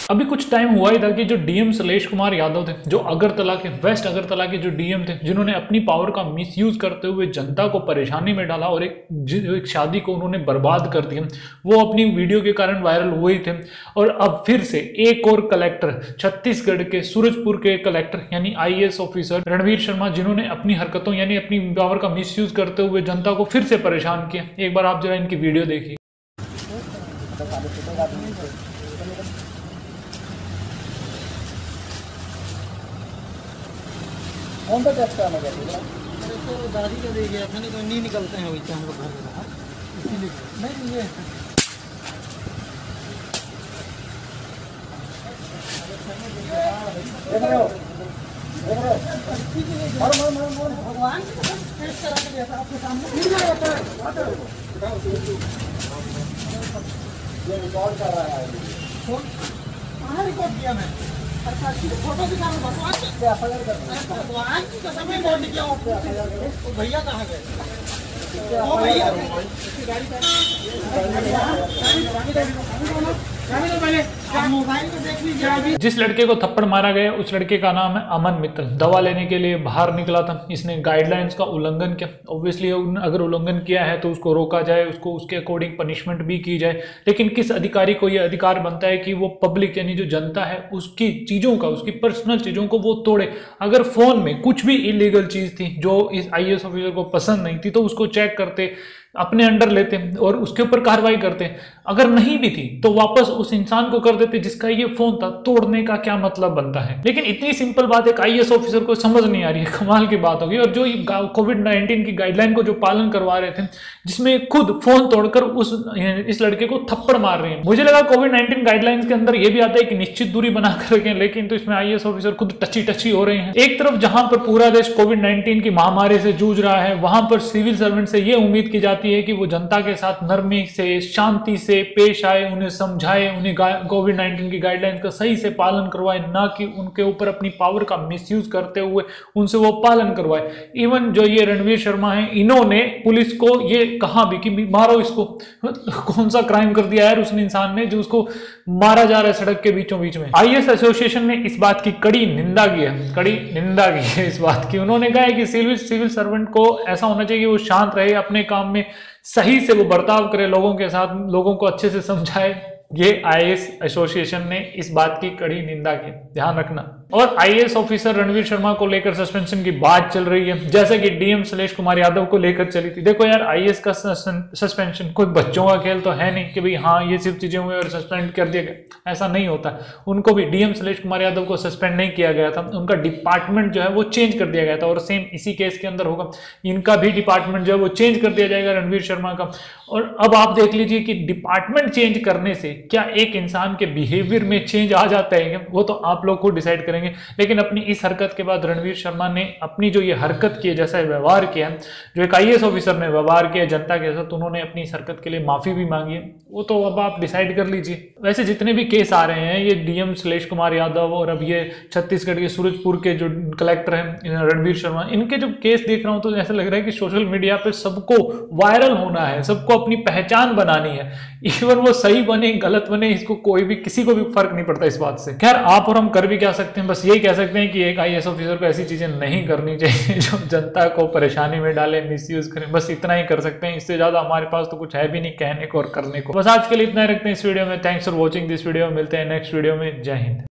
अभी कुछ टाइम हुआ ही था कि जो डीएम शैलेश कुमार यादव थे, जो अगरतला के वेस्ट अगरतला के जो डीएम थे, जिन्होंने अपनी पावर का मिसयूज करते हुए जनता को परेशानी में डाला और एक शादी को उन्होंने बर्बाद कर दिया, वो अपनी वीडियो के कारण वायरल हुए थे। और अब फिर से एक और कलेक्टर, छत्तीसगढ़ के सूरजपुर के कलेक्टर यानी आईएएस ऑफिसर रणवीर शर्मा, जिन्होंने अपनी हरकतों यानी अपनी पावर का मिसयूज करते हुए जनता को फिर से परेशान किया। एक बार आप जरा इनकी वीडियो देखिए। कौन सा टेस्ट कराना चाहते हैं? दादी का दे गया था, नहीं तो नहीं निकलते हैं वैसे हम लोग घर में रहा, इसीलिए नहीं ये देख रहे हो भगवान टेस्ट करा के दिया था आपके सामने। ये रिकॉर्ड कर रहा है, कहाँ रिकॉर्ड किया मैं? अच्छा फोटो दिखा रहा हूँ, भगवान की कसम में रिकॉर्ड किया हूँ। भैया कहाँ गए? वो भैया मोबाइल में देख लीजिए। जिस लड़के को थप्पड़ मारा गया उस लड़के का नाम है अमन मित्तल। दवा लेने के लिए बाहर निकला था, इसने गाइडलाइंस का उल्लंघन किया। ऑब्वियसली अगर उल्लंघन किया है तो उसको रोका जाए, उसको उसके अकॉर्डिंग पनिशमेंट भी की जाए। लेकिन किस अधिकारी को यह अधिकार बनता है कि वो पब्लिक यानी जो जनता है उसकी चीज़ों का, उसकी पर्सनल चीज़ों को वो तोड़े? अगर फोन में कुछ भी इलीगल चीज़ थी जो इस आईएएस ऑफिसर को पसंद नहीं थी तो उसको चेक करते, अपने अंडर लेते और उसके ऊपर कार्रवाई करते। अगर नहीं भी थी तो वापस उस इंसान को कर देते जिसका ये फोन था। तोड़ने का क्या मतलब बनता है? लेकिन इतनी सिंपल बात एक आईएएस ऑफिसर को समझ नहीं आ रही है। कमाल की बात होगी। और जो कोविड-19 की गाइडलाइन को जो पालन करवा रहे थे, जिसमें खुद फोन तोड़कर इस लड़के को थप्पड़ मार रहे हैं। मुझे लगा कोविड-19 गाइडलाइंस के अंदर ये भी आता है कि निश्चित दूरी बनाकर रखें, लेकिन तो इसमें आईएएस ऑफिसर खुद टची हो रहे हैं। एक तरफ जहां पर पूरा देश कोविड-19 की महामारी से जूझ रहा है, वहां पर सिविल सर्वेंट से ये उम्मीद की जाती है कि वो जनता के साथ नरमी से, शांति से पेश आए, उन्हें समझाए, उन्हें कोविड-19 की गाइडलाइंस का सही से पालन करवाए, ना कि उनके ऊपर अपनी पावर का मिसयूज करते हुए उनसे वो पालन करवाए। इवन जो ये रणवीर शर्मा है, इन्होंने पुलिस को ये कहा भी कि मारो इसको। कौन सा क्राइम कर दिया यार उसने, इंसान ने, जो उसको मारा जा रहा है सड़क के बीचों बीच में। आईएएस एसोसिएशन ने इस बात की कड़ी निंदा की है इस बात की। उन्होंने कहा है कि सिविल सर्वेंट को ऐसा होना चाहिए कि वो शांत रहे, अपने काम में सही से वो बर्ताव करे, लोगों के साथ, लोगों को अच्छे से समझाए। ये आईएएस एसोसिएशन ने इस बात की कड़ी निंदा की, ध्यान रखना। और आईएएस ऑफिसर रणवीर शर्मा को लेकर सस्पेंशन की बात चल रही है, जैसे कि डीएम शैलेश कुमार यादव को लेकर चली थी। देखो यार, आईएएस का सस्पेंशन कोई बच्चों का खेल तो है नहीं कि भाई हाँ ये सिर्फ चीजें हुई और सस्पेंड कर दिया गया, ऐसा नहीं होता। उनको भी, डीएम शैलेश कुमार यादव को सस्पेंड नहीं किया गया था, उनका डिपार्टमेंट जो है वो चेंज कर दिया गया था। और सेम इसी केस के अंदर होगा, इनका भी डिपार्टमेंट जो है वो चेंज कर दिया जाएगा, रणवीर शर्मा का। और अब आप देख लीजिए कि डिपार्टमेंट चेंज करने से क्या एक इंसान के बिहेवियर में चेंज आ जाता है, वो तो आप लोग खुद डिसाइड करेंगे। लेकिन अपनी इस हरकत के बाद रणवीर शर्मा ने अपनी जो ये हरकत की है, जैसा व्यवहार किया, जो एक आईएएस ऑफिसर ने व्यवहार किया जनता के साथ, उन्होंने अपनी इस हरकत के लिए माफी भी मांगी है। वो तो अब आप डिसाइड कर लीजिए। वैसे जितने भी केस आ रहे हैं, ये डीएम शैलेश कुमार यादव और अब ये छत्तीसगढ़ के सूरजपुर के जो कलेक्टर हैं रणवीर शर्मा, इनके जो केस देख रहा हूं तो ऐसा लग रहा है कि सोशल मीडिया पे सबको वायरल होना है, सबको अपनी पहचान बनानी है। इवन वो सही बने गलत बने, इसको कोई भी, किसी को भी फर्क नहीं पड़ता इस बात से। खैर, आप और हम कर भी क्या सकते हैं? बस यही कह सकते हैं कि एक आईएएस ऑफिसर को ऐसी चीजें नहीं करनी चाहिए जो जनता को परेशानी में डाले, मिसयूज करें। बस इतना ही कर सकते हैं, इससे ज्यादा हमारे पास तो कुछ है भी नहीं कहने को और करने को। बस आज के लिए इतना ही रखते हैं इस वीडियो में। Thanks for watching this video. मिलते हैं नेक्स्ट वीडियो में। जय हिंद।